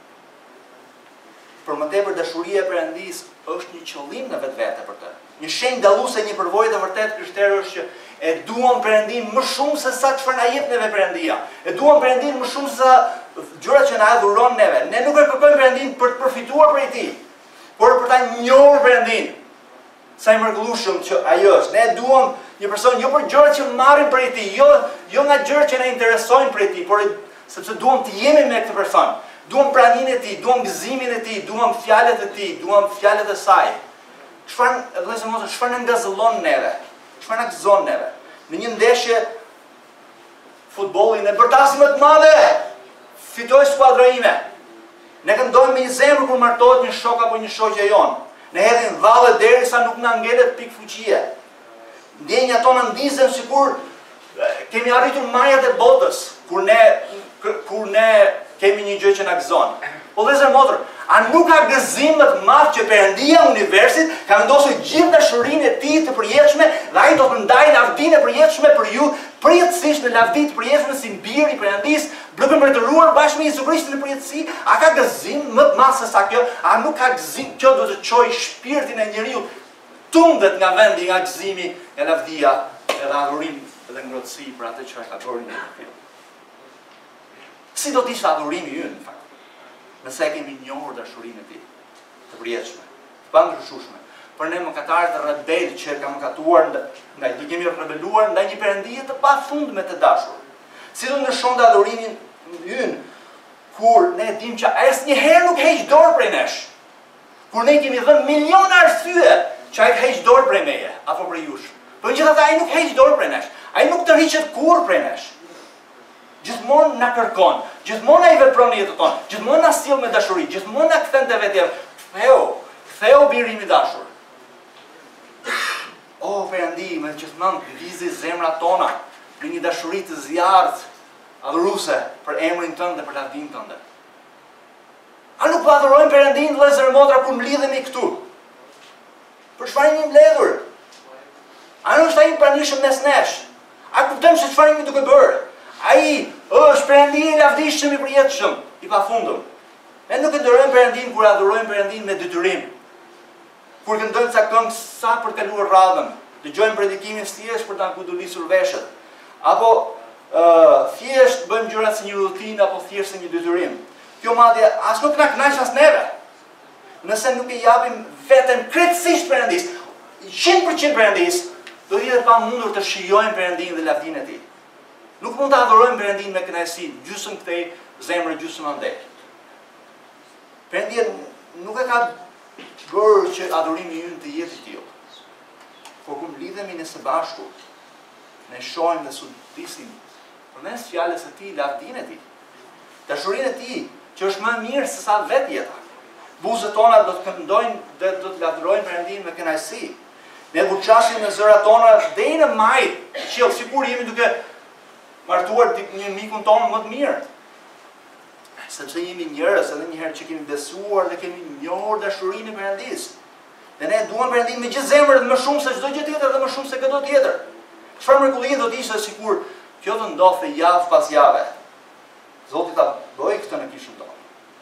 Por më tepër dashuria e Perëndis është një qëllim në vetvete për të. Një shenjë dalluese, një përvojë të vërtetë krishtere është që e duam Perëndin më shumë se sa çfarë na jep neve Perëndia. E duam Perëndin më shumë se sa gjërat që na dhuron neve. Ne nuk e kërkojmë Perëndin për të përfituar prej tij, por për ta njohur Perëndin. Sa i mrekullueshëm që ai është. Ne duam një person jo për gjërat që marrim prej tij, jo jo nga gjërat që na interesojnë prej tij, por sepse duam të jemi me këtë person. Duam praninë e tij, duam gëzimin e tij, duam fjalët e tij, duam fjalët e saj. Çfarë, vëllezër mos, çfarë na ngazëllon neve? Çfarë na gëzon neve? Në një ndeshje futbolli ne bërtasim më të madhe, fitoi skuadra ime. Ne këndojmë me një zemër kur martohet një shok apo një shoqe jon. Ne hedhim valle derisa nuk na ngelet pikë fuqie. Ndjenja tona ndizem sikur kemi arritur majat e botës, kur ne kur ne kemi një gjë që na gëzon. Po vëllezër motër, a nuk ka gëzim më të madh që Perëndia e universit ka vendosur gjithë dashurinë e tij të përjetshme dhe ai do të ndajë lavdinë e përjetshme për ju, përjetësisht në lavdi të përjetshme si bir i Perëndis, duke mbretëruar bashkë me Jezu Krishtin në përjetësi. A ka gëzim më të madh se sa kjo? A nuk ka gëzim? Kjo do të çojë shpirtin e njeriu tundet nga vendi, nga gëzimi e lavdia, edhe adhurim dhe ngrohtësi për atë që ka bërë në film. Si do të ishte adhurimi ynë, në fakt, nëse e kemi njohur dashurinë e tij të përjetshme, të pandryshueshme. Për ne mëkatarët e rebel që kanë mëkatuar ndaj, do kemi rebeluar ndaj një Perëndie të pafundme të dashur. Si do ndryshonte adhurimin ynë kur ne dimë që asnjëherë nuk heq dorë prej nesh. Kur ne kemi dhënë miliona arsye që ai heq dorë prej meje apo prej jush. Por megjithatë ai nuk heq dorë prej nesh. Ai nuk tërhiqet kurrë prej nesh. Gjithmonë na kërkon, gjithmonë ai vepron në jetën tonë, gjithmonë na sill me dashuri, gjithmonë na kthen te vetja. Ktheu, ktheu biri i dashur. O Perëndi, më gjithmonë vizi zemrat tona në një dashuri të zjarrt, adhuruese për emrin tënd dhe për lavdinë tënde. A nuk po adhurojmë Perëndin vëllezër e motra kur mlidhemi këtu? Për çfarë jemi mbledhur? A nuk është ai i pranishëm mes nesh? A kuptojmë se çfarë jemi duke bërë? Ai është Perëndia e lavdishëm i përjetshëm, i pafundëm. Ne nuk e adhurojmë Perëndin kur adhurojmë Perëndin me detyrim. Kur këndojmë ca këngë sa për të kaluar radhën, dëgjojmë predikimin thjesht për ta kudolisur veshët, apo uh, thjesht bëjmë gjërat si një rutinë apo thjesht si një detyrim. Kjo madje as nuk na kënaq as neve. Nëse nuk i japim veten krejtësisht Perëndis, njëqind për qind Perëndis, do të jetë pamundur të shijojmë Perëndin dhe lavdinë e tij. Nuk mund të adhurojmë Perëndin me kënaqësi, gjysmë këtej, zemër gjysmë andej. Perëndia nuk e ka bërë që adhurimi ynë të jetë i tillë. Por kur lidhemi ne së bashku, ne shohim dhe sudisim përmes fjalës së tij lavdinë e tij. Dashurinë e tij, që është më mirë se sa vetë jeta. Buzët tona do të këndojnë dhe do të lavdërojnë Perëndin me kënaqësi. Ne buçasim në zërat tona deri në majt, qiell sikur jemi duke martuar një mikun tonë më të mirë. Sepse jemi njerëz edhe një herë që kemi besuar dhe kemi njohur dashurinë e Perëndis. Dhe ne duam Perëndin me gjithë zemrën më shumë se çdo gjë tjetër dhe më shumë se çdo tjetër. Çfarë mrekullie do të ishte sikur kjo të ndodhte javë pas jave. Zoti ta bëjë këtë në kishën tonë.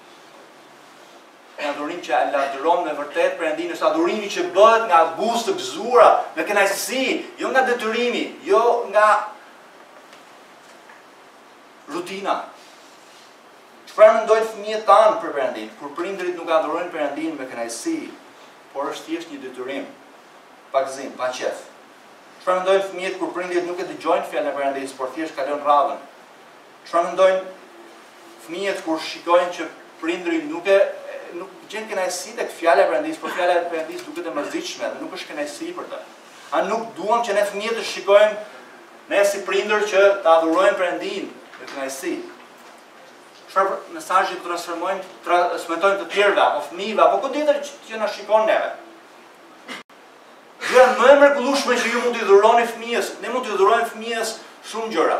Në adhurim që e lavdëron me vërtet Perëndin, është adhurimi që bëhet nga buzë të gëzuara, me kënaqësi, jo nga detyrimi, jo nga rutina. Çfarë mendojnë fëmijët tanë për Perëndin? Kur prindrit nuk adhurojnë Perëndin me kënaqësi, por është thjesht një detyrim, pa gëzim, pa qef. Çfarë mendojnë fëmijët kur prindrit nuk e dëgjojnë fjalën e Perëndisë, por thjesht kalojnë radhën? Çfarë mendojnë fëmijët kur shikojnë që prindri nuk e nuk gjen kënaqësi tek fjala e Perëndisë, por fjala e Perëndisë duket e mërzitshme dhe nuk është kënaqësi për të? A nuk duam që ne fëmijët të shikojmë ne si prindër që të adhurojmë Perëndin me kënaqësi? Çfarë mesazhi të transformojmë, transmetojmë të tjerëve, apo fëmijëve, apo këtë tjetër që na shikon neve? Gjëja më e mrekullueshme që ju mund t'i dhuroni fëmijës, ne mund t'i dhurojmë fëmijës shumë gjëra.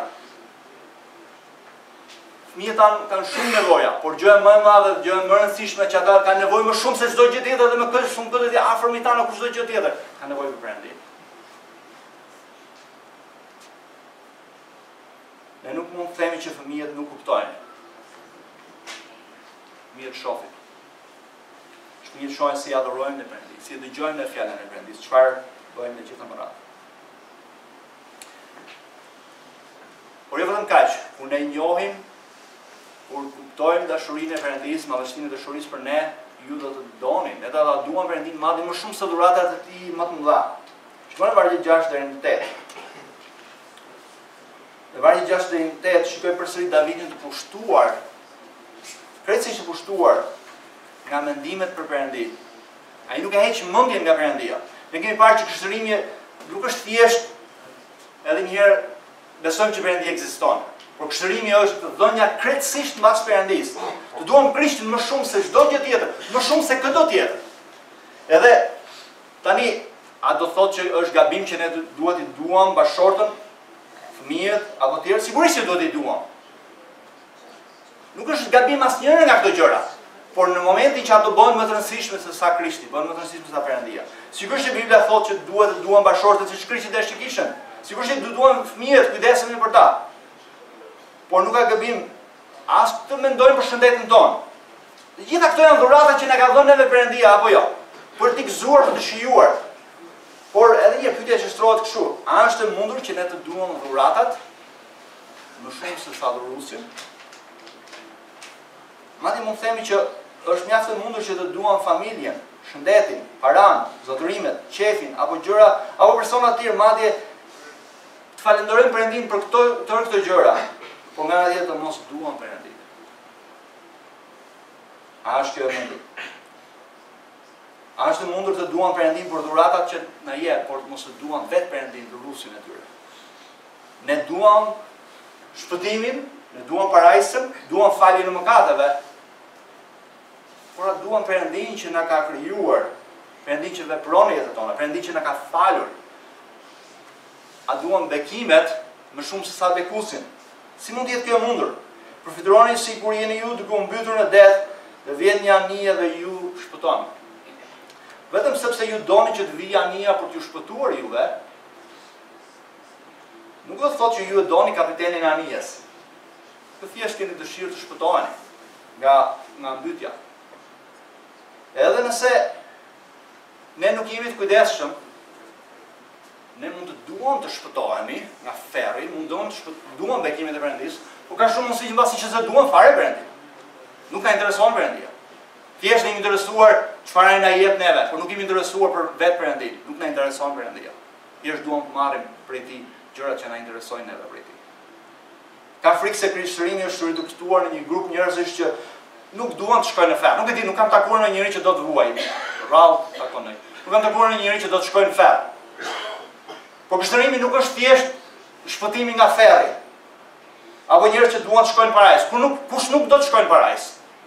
Fëmijët tanë kanë shumë nevoja, por gjëja më e madhe, gjëja më e rëndësishme që ata kanë nevojë më shumë se çdo gjë tjetër dhe më këtë shumë këtë të afërmit tanë apo çdo gjë tjetër, kanë nevojë për Perëndin. Ne nuk mund të themi që fëmijët nuk kuptojnë. Fëmijët shohin. Fëmijët shohin si adhurojmë në Perëndin, si dëgjojmë në fjalën e Perëndisë, çfarë bëjmë në gjithë më radhë. Por jo vetëm kaq, kur ne njohim, kur kuptojmë dashurinë e Perëndisë, madhështinë e dashurisë për ne, ju do të doni, ne do ta duam Perëndin madje më shumë se dhuratat e tij më të mëdha. Shikoni vargje gjashtë deri në tetë. Në vargje gjashtë deri në tetë shikoj përsëri Davidin të pushtuar, krejtësisht të pushtuar nga mendimet për Perëndin. Ai nuk e heq mendjen nga Perëndia. Ne kemi parë që këshillërimi nuk është thjesht edhe një herë besojmë që Perëndia ekziston. Por këshillërimi është dhënia krejtësisht mbas Perëndisë. Të duam Krishtin më shumë se çdo gjë tjetër, më shumë se çdo tjetër. Edhe tani a do thotë që është gabim që ne duhet i duam bashortën, fëmijët apo të tjerë? Sigurisht që duhet i duam. Nuk është gabim asnjëra nga këto gjëra. Por në momentin që ato bëhen më të rëndësishme se sa Krishti, bëhen më të rëndësishme se sa Perëndia. Sigurisht që Bibla thotë që duhet të duam bashortët siç Krishti dëshë të kishin. Sigurisht që duam fëmijët, kujdesemi për ta. Por nuk ka gabim as të mendojmë për shëndetin tonë. Të gjitha këto janë dhurata që na ka dhënë neve Perëndia apo jo? Për të gëzuar, për të shijuar. Por edhe një pyetje që shtrohet kështu, a është e mundur që ne të duam dhuratat më shumë se sa dhuruesin? Madje mund të themi që është mjaft e mundur që të duam familjen, shëndetin, paran, zotërimet, qefin, apo gjëra, apo persona të tjerë, madje të falenderojmë Perëndin për këto tërë këto gjëra, por nga ana tjetër të mos duam Perëndin. A është kjo e mundur? A është e mundur të duam Perëndin për dhuratat që na jep, por të mos e duam vetë Perëndin, dhuruesin e tyre? Ne duam shpëtimin, ne duam parajsën, duam faljen e mëkateve, por a duam Perëndin që na ka krijuar, Perëndin që vepron në jetën tonë, Perëndin që na ka falur. A duam bekimet më shumë se sa bekusin? Si mund të jetë kjo e mundur? Përfituroni si kur jeni ju duke u mbytur në det dhe vjen një anije dhe ju shpëton. Vetëm sepse ju doni që të vijë anija për t'ju shpëtuar juve, nuk do të thotë që ju e doni kapitenin e anijes. Të thjesht keni dëshirë të shpëtoheni nga nga mbytja. Edhe nëse ne nuk jemi të kujdesshëm, ne mund të duam të shpëtohemi nga ferri, mund të duam bekimet e Perëndisë, por ka shumë mundësi që mbasi që se duam fare Perëndin. Nuk na intereson Perëndia. Thjesht jemi interesuar çfarë na jep neve, por nuk jemi interesuar për vetë Perëndin. Nuk na intereson Perëndia. Thjesht duam të marrim prej tij gjërat që na interesojnë neve prej tij. Ka frikë se krishterimi është reduktuar në një grup njerëzish që nuk duan të shkojnë në ferr. Nuk e di, nuk kam takuar në njëri që do të vuaj. Rrallë takonoj. Nuk kam takuar në njëri që do të shkojnë në ferr. Por krishterimi nuk është thjesht shpëtimi nga ferri. Apo njerëz që duan të shkojnë në parajs. Kur nuk kush nuk do të shkojnë në parajs.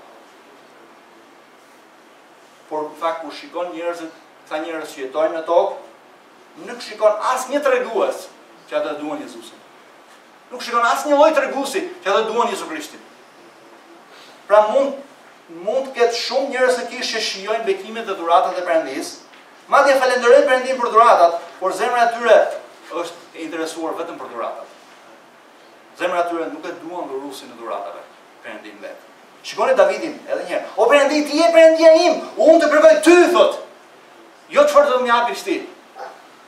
Por në fakt kur shikon njerëzit, këta njerëz që jetojnë në tokë, nuk shikon asnjë tregues që ata duan Jezusin. Nuk shikon asnjë lloj treguesi që ata duan Jezu Krishtin. Pra mund mund të ketë shumë njerëz që kishë shijojnë bekimet dhe dhuratat e Perëndisë, madje falenderojnë Perëndin për dhuratat, por zemra e tyre është e interesuar vetëm për dhuratat. Zemra e tyre nuk e duan dhuruesin e dhuratave, Perëndin vetë. Shikoni Davidin edhe një herë. O Perëndi, ti je Perëndia im, unë të kërkoj ty, thot. Jo çfarë do të më japësh ti.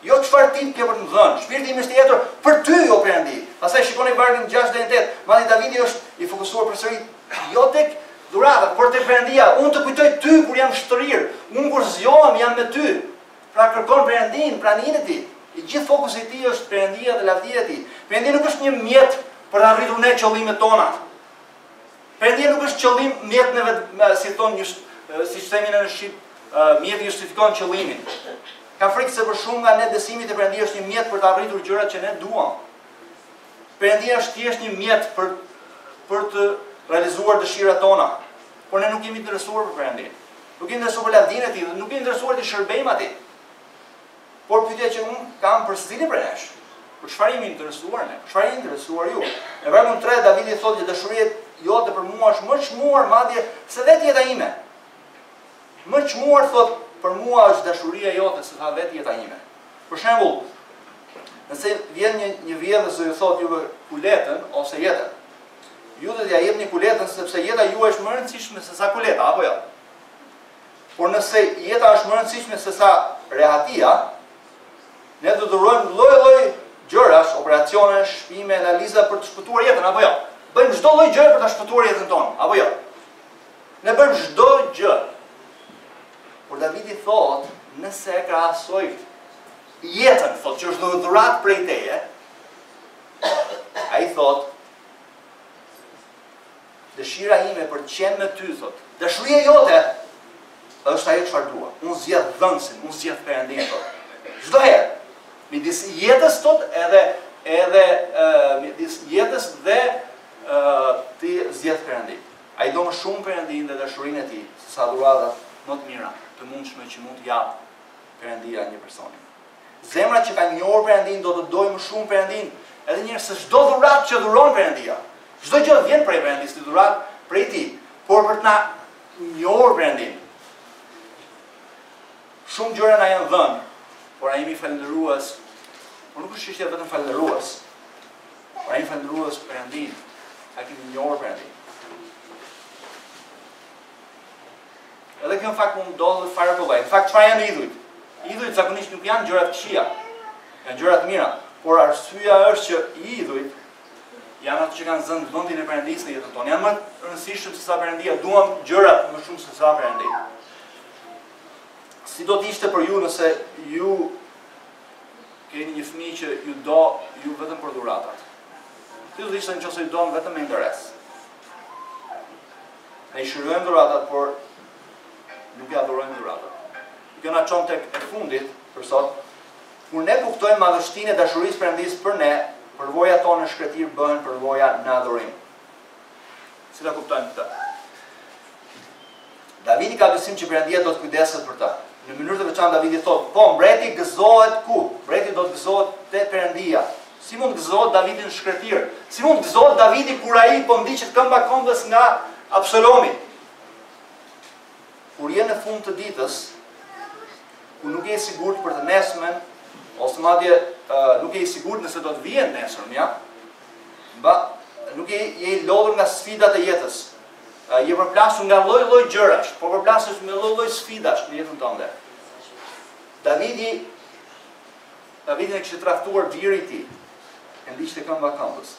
Jo çfarë ti ke për të më dhënë. Shpirti im është i jetur për ty, o Perëndi. Pastaj shikoni vargun gjashtë deri në tetë. Madje Davidi është i fokusuar përsëri jo tek dhuratat, por tek Perëndia. Unë të kujtoj ty kur jam shtrir. Unë kur zgjohem jam me ty. Pra kërkon Perëndin, praninë e tij. I gjithë fokusi i tij është Perëndia dhe lavdia e tij. Perëndia nuk është një mjet për të arritur ne qëllimet tona. Perëndia nuk është qëllim mjet në vetë, si thon një siç themi në shqip, mjeti justifikon qëllimin. Ka frikë se për shumë nga ne besimi te Perëndia është një mjet për të arritur gjërat që ne duam. Perëndia është thjesht një mjet për për të realizuar dëshirat tona. Por ne nuk jemi të interesuar për Perëndin. Nuk jemi të interesuar për lavdinë e tij, nuk jemi të interesuar të shërbejmë atij. Por pyetja që unë kam për cilin për nesh? Për çfarë jemi interesuar ne? Për çfarë jeni interesuar ju? Në vargun tre Davidi thotë që dashuria jote për mua është më e çmuar madje se vetë jeta ime. Më e çmuar thotë për mua është dashuria jote se tha vetë jeta ime. Për shembull, nëse vjen një një vjedhës dhe ju thotë juve kuletën ose jetën, ju do t'ja jepni kuletën sepse jeta juaj është më e rëndësishme se sa kuleta, apo jo? Por nëse jeta është më e rëndësishme se sa rehatia, ne do të durojmë lloj-lloj gjërash, operacione, shpime, analiza për të shpëtuar jetën, apo jo? Bëjmë çdo lloj gjë për ta shpëtuar jetën tonë, apo jo? Ne bëjmë çdo gjë. Por Davidi thot, nëse e krahasoj jetën, thot që është një dhuratë prej teje, ai thot, dëshira ime për të qenë me ty, thot, dashuria jote është ajo çfarë dua. Unë zgjedh dhënsin, unë zgjedh Perëndin, thot. Çdo herë, midis jetës thot edhe edhe uh, midis jetës dhe uh, ti zgjedh Perëndin. Ai do më shumë Perëndin dhe dashurinë e tij, se sa dhuratat më të mira të mundshme që mund të jap Perëndia një personi. Zemra që ka njohur Perëndin do të dojë më shumë Perëndin, edhe një herë se çdo dhuratë që dhuron Perëndia, çdo gjë vjen prej Perëndis, ti dhuratë prej tij, por për të na njohur Perëndin. Shumë gjëra na janë dhënë, por ai jemi falëndërues. Por nuk është çështja vetëm falëndërues. Por ai falëndërues Perëndin, ai kemi njohur Perëndin. Edhe kjo në fakt mund ndodhë fare kollaj. Në fakt çfarë janë idhujt? Idhujt zakonisht nuk janë gjëra të këqija, janë gjëra të mira, por arsyeja është që idhujt janë ato që kanë zënë vendin e Perëndisë në jetën tonë. Janë më të rëndësishëm se sa Perëndia, duam gjërat më shumë se sa Perëndia. Si do të ishte për ju nëse ju keni një fëmijë që ju do ju vetëm për dhuratat? Si do të ishte nëse ju do vetëm me interes? Ne i shërojmë dhuratat, por nuk ja adhurojmë dhuratat. Kjo na çon tek e fundit për sot, kur ne kuptojmë madhështinë e dashurisë Perëndisë për ne, përvoja tonë në shkretir bëhen përvoja në adhurim. Si ta kuptojmë këtë? Davidi ka besim që Perëndia do të kujdeset për ta. Në mënyrë të veçantë Davidi thotë, po mbreti gëzohet ku? Mbreti do të gëzohet te Perëndia. Si mund të gëzohet Davidi në shkretir? Si mund të gëzohet Davidi kur ai po ndiqet këmba këmbës nga Absalomi? Kur je në fund të ditës, ku nuk je i sigurt për të nesërmen, ose madje uh, nuk je i sigurt nëse do të vjen nesërmja, ba, nuk je, je i lodhur nga sfidat e jetës. Uh, je përplasur nga lloj-lloj gjërash, po përplasur me lloj-lloj sfidash në jetën tënde. Davidi, Davidi e kishte tradhtuar biri i tij, e ndiqte këmba këmbës.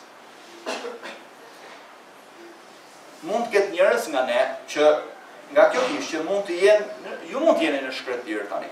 Mund të ketë njerëz nga ne që nga kjo kishë që mund të jenë, ju mund të jeni në shkretir tani.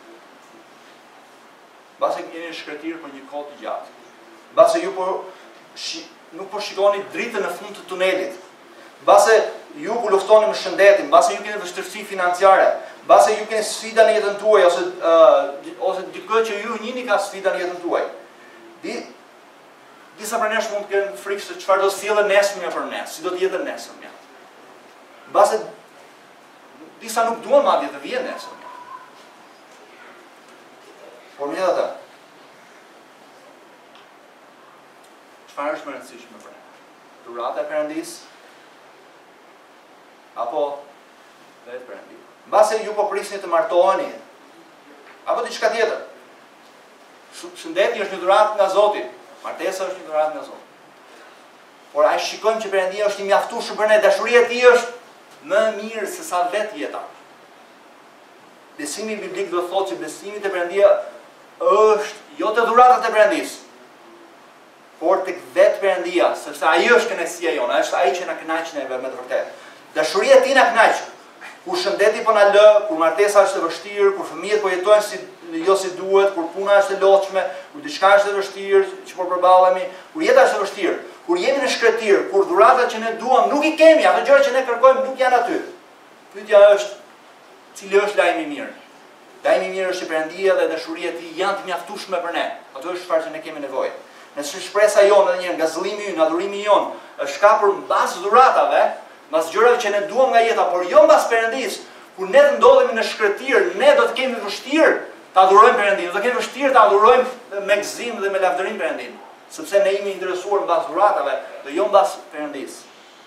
Base jeni në shkretir për një kohë të gjatë. Base ju po, shi, nuk po shikoni dritën në fund të tunelit. Base ju po luftoni me shëndetin, base ju keni vështirësi financiare, base ju keni sfida në jetën tuaj, ose, uh, ose dikë që ju njëni ka sfida në jetën tuaj. Di, disa për nesh mund të kenë frikë se çfarë do sjellë nesërmja për ne, si do të jetë nesërmja. Base disa nuk duan madje të vijë nesër. Por me ata, çfarë është më e rëndësishme për ne? Dhurata e Perëndisë apo vetë Perëndia? Mbase ju po prisni të martoheni, apo diçka tjetër. Shëndeti është një dhuratë nga Zoti, martesa është një dhuratë nga Zoti. Por ai shikojmë që Perëndia është i mjaftueshëm për ne, dashuria e tij është më mirë se sa vetë jeta. Besimi biblik do thotë që besimi te Perëndia është jo të dhuratat e Perëndisë, por tek vetë Perëndia, sepse ai është kënaqësia jone, është ai që na kënaq neve me të vërtetë. Dashuria e tij na kënaq. Kur shëndeti po na lë, kur martesa është e vështirë, kur fëmijët po jetojnë si jo si duhet, kur puna është e lodhshme, kur diçka është e vështirë që po përballemi, kur jeta është e vështirë, kur jemi në shkretir, kur dhuratat që ne duam nuk i kemi, ato gjëra që ne kërkojmë nuk janë aty. Pyetja është cili është lajmi i mirë? Lajmi i mirë është që Perëndia dhe dashuria e tij janë të mjaftueshme për ne. Ato është çfarë që ne kemi nevojë. Nëse shpresa jonë edhe një herë nga zëllimi ynë, adhurimi jon është kapur mbas dhuratave, mbas gjërave që ne duam nga jeta, por jo mbas Perëndisë. Kur ne të ndodhemi në shkretir, ne do të kemi vështirë të adhurojmë Perëndin, do të kemi vështirë të adhurojmë me gëzim dhe me lavdërim Perëndin, sepse ne jemi interesuar mbas dhuratave dhe jo mbas Perëndisë.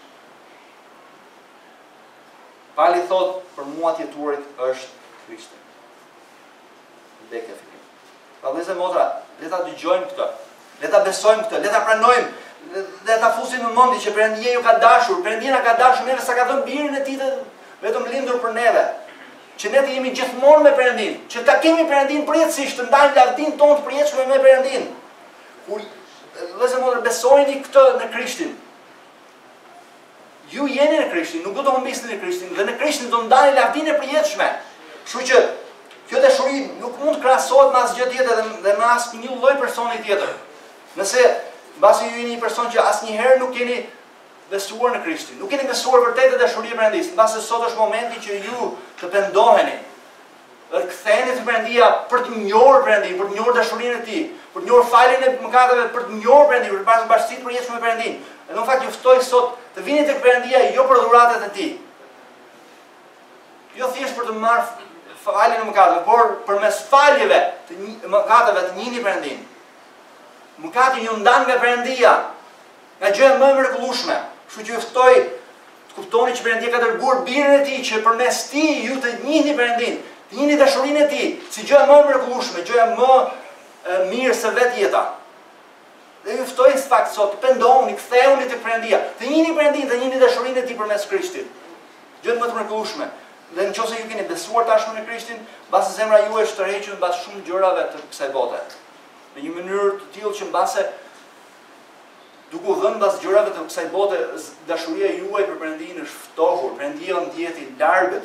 Pali thot, për mua të jetuarit është Krishti. Vdekja fikim. Pra vëllezër e motra, le ta dëgjojmë këtë, le ta besojmë këtë, le ta pranojmë, le ta fusim në mendje që Perëndia ju ka dashur, Perëndia na ka dashur neve sa ka dhënë birin e tij vetëm lindur për neve. Që ne të jemi gjithmonë me Perëndin, që ta kemi Perëndin përjetësisht, të ndajmë lavdinë tonë të përjetshme me Perëndin. Kur vëllezër e motra besojeni këtë në Krishtin. Ju jeni në Krishtin, nuk do të humbisni në Krishtin, dhe në Krishtin do ndani lavdinë e përjetshme. Kështu që kjo dashuri nuk mund të krahasohet me asgjë tjetër dhe me asnjë lloj personi tjetër. Nëse mbasi ju jeni një person që asnjëherë nuk keni besuar në Krishtin, nuk keni besuar vërtet te dashuria e Perëndisë, mbasi sot është momenti që ju të pendoheni. Dhe të ktheheni te Perëndia për të njohur Perëndin, për të njohur dashurinë e tij, për të njohur faljen e mëkateve, për të njohur Perëndin, për të pasur bashkësi të përjetshme me Perëndin. Edhe në fakt ju ftoj sot të vini tek Perëndia jo për dhuratat e tij. Jo thjesht për të marrë faljen e mëkateve, por përmes faljeve të mëkateve të njihni Perëndin. Mëkati ju ndan nga Perëndia, nga gjë më e mrekullueshme. Kështu që ju ftoj të kuptoni që Perëndia ka dërguar birin e tij që përmes tij ju të njihni Perëndin, të njihni dashurinë e tij, si gjë më e mrekullueshme, gjë më e mirë se vetë jeta. Dhe ju ftoj në fakt sot të pendohuni, kthehuni tek Perëndia, të njihni Perëndin, të njihni dashurinë e tij përmes Krishtit. Gjë më të mrekullueshme. Dhe nëse ju keni besuar tashmë në Krishtin, mbas zemra juaj është tërhequr mbas shumë gjërave të kësaj bote. Në një mënyrë të tillë që mbase duke u dhënë mbas gjërave të kësaj bote, dashuria juaj për Perëndin është ftohur, Perëndia ndjeti largët.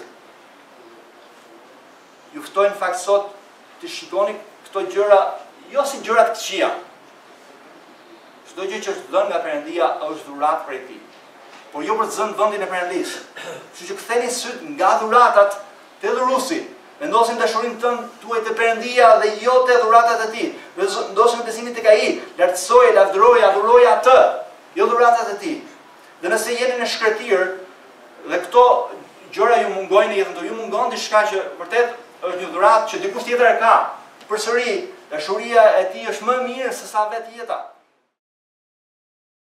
Ju ftoj në fakt sot të shikoni këto gjëra jo si gjëra të këqija. Çdo gjë që është dhënë nga Perëndia është dhuratë prej tij, por jo për të zënë vendin e Perëndisë. Kështu që ktheni syt nga dhuratat te dhuruesi. Vendosim dashurinë tënde tuaj te Perëndia dhe jo te dhuratat e tij. Vendosim besimin tek ai, lartësoj, lavdëroj, adhuroj atë, jo dhuratat e tij. Dhe nëse jeni në shkretir dhe këto gjëra ju mungojnë në jetën tuaj, ju mungon diçka që vërtet është një dhuratë që dikush tjetër e ka. Përsëri, dashuria e tij është më e mirë se sa vetë jeta.